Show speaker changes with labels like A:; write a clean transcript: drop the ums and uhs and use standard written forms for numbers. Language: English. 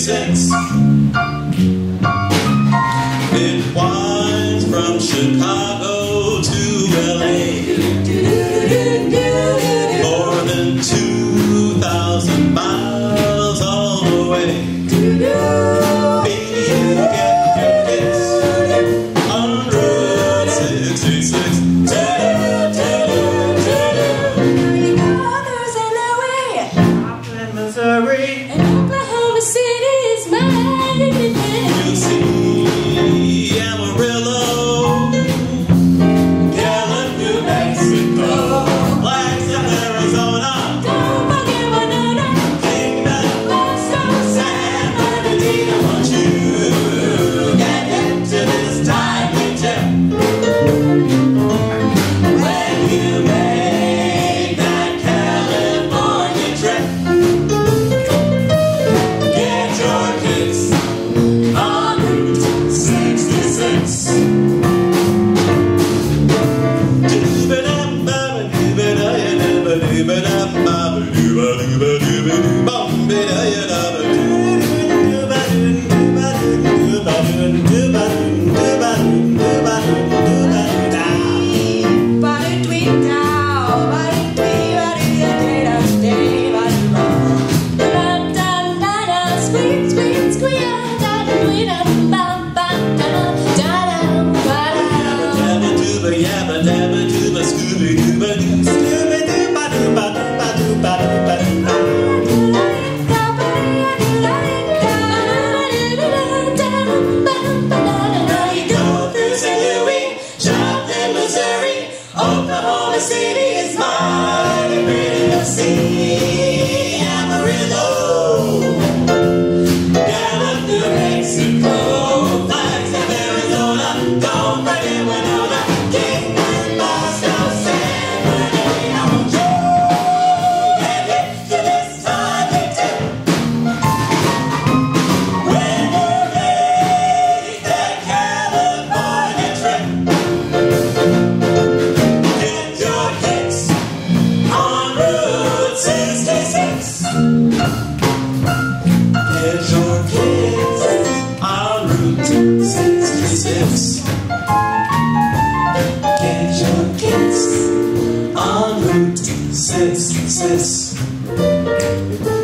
A: 66. It winds from Chicago to LA, more than 2,000 miles all the way. Baby, you get your hits on Route 66. Missouri,
B: and Oklahoma City is mine.
A: you'll see Amarillo, Gallup, New Mexico, Flagstaff, Arizona,
B: Don't forget Winona,
A: Kingdom, San Bernardino. Won't you get into this tiny jet when you make that California trip? On Route 66. Oklahoma City is mine, and pretty to see Amarillo, Gallup, New Mexico, Flagstaff, Arizona, don't forget Winona, Kingman, Boston, San Bernardino. Won't you get hit to this tiny tip when you make that California trip? Get your kicks on Route 66. Get your kicks on Route 66.